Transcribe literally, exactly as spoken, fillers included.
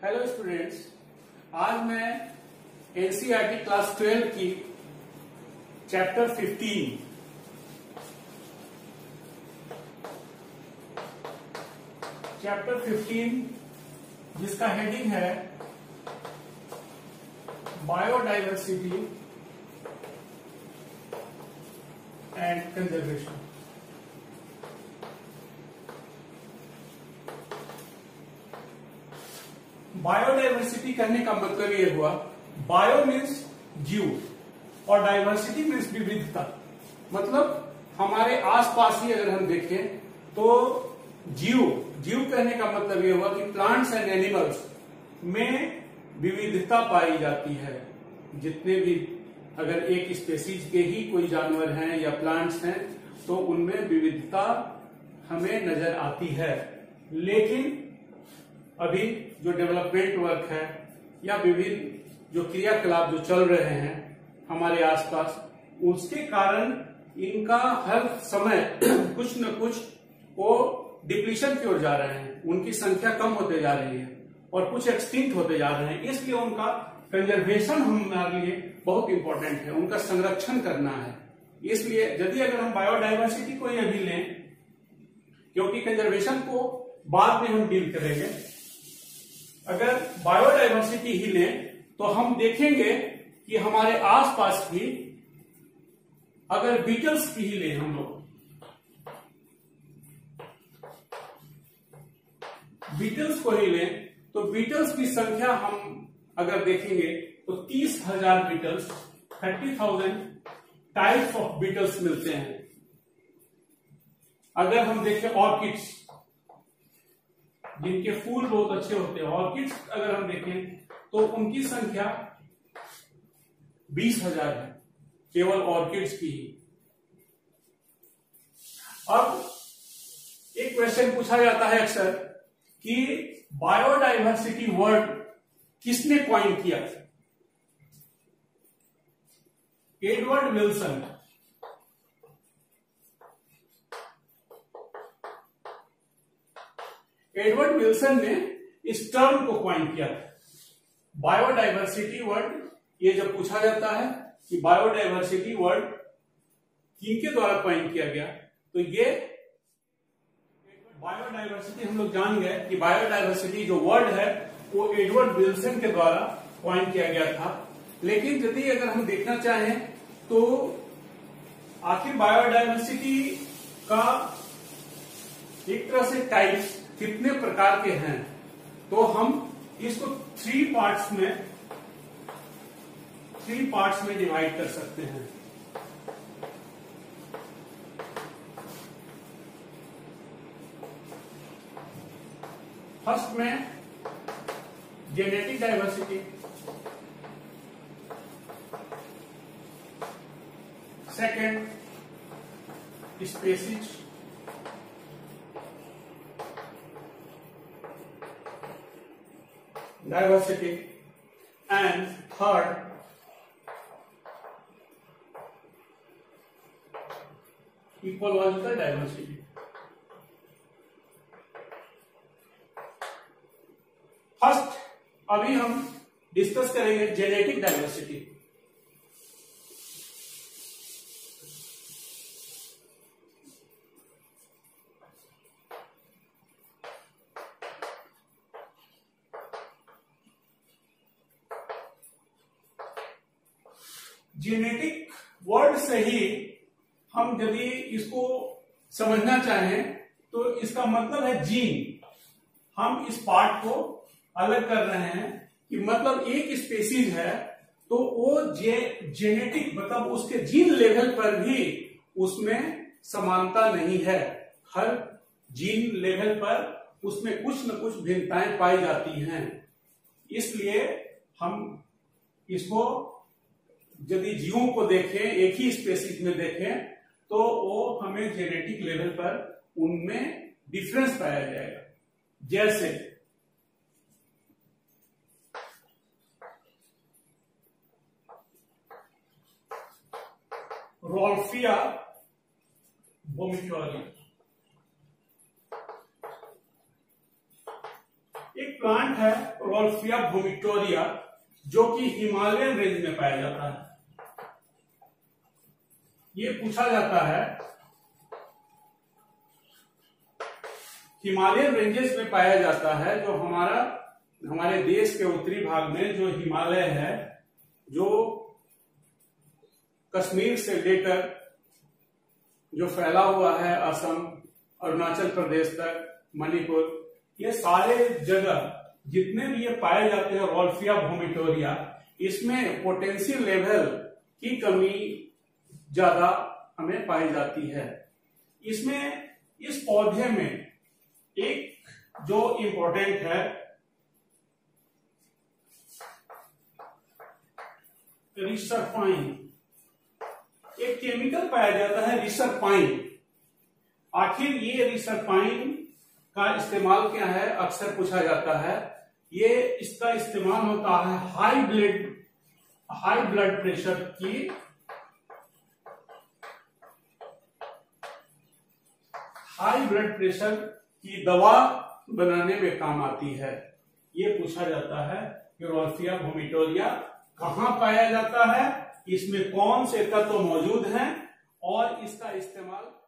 Hello students, आज मैं NCERT class twelve की चैप्टर फिफ्टीन चैप्टर फिफ्टीन जिसका हेडिंग है बायोडाइवर्सिटी एंड कंजर्वेशन। बायोडाइवर्सिटी करने का मतलब ये हुआ, बायो मीन्स जीव और डाइवर्सिटी मीन्स विविधता। मतलब हमारे आसपास ही अगर हम देखें तो जीव जीव कहने का मतलब ये हुआ कि प्लांट्स एंड एनिमल्स में विविधता पाई जाती है। जितने भी अगर एक स्पेसीज के ही कोई जानवर हैं या प्लांट्स हैं तो उनमें विविधता हमें नजर आती है। लेकिन अभी जो डेवलपमेंट वर्क है या विभिन्न जो क्रियाकलाप जो चल रहे हैं हमारे आसपास, उसके कारण इनका हर समय कुछ न कुछ वो डिप्लीशन की ओर जा रहे हैं, उनकी संख्या कम होते जा रही है और कुछ एक्सटिंक्ट होते जा रहे हैं। इसलिए उनका कंजर्वेशन हमारे लिए बहुत इंपॉर्टेंट है, उनका संरक्षण करना है। इसलिए यदि अगर हम बायोडाइवर्सिटी को ये भी लें, क्योंकि कंजर्वेशन को बाद में हम डील करेंगे, अगर बायोडाइवर्सिटी ही लें तो हम देखेंगे कि हमारे आसपास की, अगर बीटल्स की ही लें हम लोग, बीटल्स को ही लें तो बीटल्स की संख्या हम अगर देखेंगे तो तीस हजार beetles, thirty thousand types of beetles मिलते हैं। अगर हम देखें ऑर्किड्स, जिनके फूल बहुत अच्छे होते हैं, ऑर्किड्स अगर हम देखें तो उनकी संख्या बीस हजार है केवल ऑर्किड्स की ही। अब एक क्वेश्चन पूछा जाता है अक्सर कि बायोडाइवर्सिटी वर्ड किसने कॉइन किया? Edward Wilson. एडवर्ड विल्सन ने इस टर्म को कॉइन किया था। बायोडाइवर्सिटी वर्ड, ये जब पूछा जाता है कि बायोडाइवर्सिटी वर्ड किनके द्वारा कॉइन किया गया, तो ये बायोडाइवर्सिटी हम लोग जान गए कि बायोडाइवर्सिटी जो वर्ड है वो एडवर्ड विल्सन के द्वारा कॉइन किया गया था। लेकिन यदि अगर हम देखना चाहें तो आखिर बायोडाइवर्सिटी का एक तरह से टाइप्स कितने प्रकार के हैं, तो हम इसको थ्री पार्ट्स में थ्री पार्ट्स में डिवाइड कर सकते हैं। फर्स्ट में genetic diversity, second species, diversity, and third ecological diversity. First अभी हम डिस्कस करेंगे जेनेटिक डाइवर्सिटी। जेनेटिक वर्ड से ही हम यदि इसको समझना चाहें तो इसका मतलब है जीन। हम इस पार्ट को अलग कर रहे हैं कि मतलब एक स्पेसीज है तो वो जे जेनेटिक मतलब उसके जीन लेवल पर भी उसमें समानता नहीं है। हर जीन लेवल पर उसमें कुछ न कुछ भिन्नताएं पाई जाती हैं। इसलिए हम इसको यदि जीवों को देखें, एक ही स्पेसीज में देखें, तो वो हमें जेनेटिक लेवल पर उनमें डिफरेंस पाया जाएगा। जैसे रोल्फिया वोमिटोरी, एक प्लांट है रोल्फिया वोमिटोरिया, जो कि हिमालयन रेंज में पाया जाता है। ये पूछा जाता है हिमालयन रेंजेस में पाया जाता है, जो हमारा हमारे देश के उत्तरी भाग में जो हिमालय है, जो कश्मीर से लेकर जो फैला हुआ है असम, अरुणाचल प्रदेश तक, मणिपुर, ये सारे जगह जितने भी ये पाए जाते हैं रोल्फिया वोमिटोरिया, इसमें पोटेंशियल लेवल की कमी ज्यादा हमें पाई जाती है। इसमें इस पौधे में एक जो इंपॉर्टेंट है रिसरपाइन, एक केमिकल पाया जाता है रिसरपाइन। आखिर ये रिसरपाइन का इस्तेमाल क्या है, अक्सर पूछा जाता है। ये इसका इस्तेमाल होता है high blood high blood pressure की हाई ब्लड प्रेशर की दवा बनाने में काम आती है। ये पूछा जाता है कि रोल्फिया वोमिटोरिया कहाँ पाया जाता है, इसमें कौन से तत्व मौजूद हैं और इसका इस्तेमाल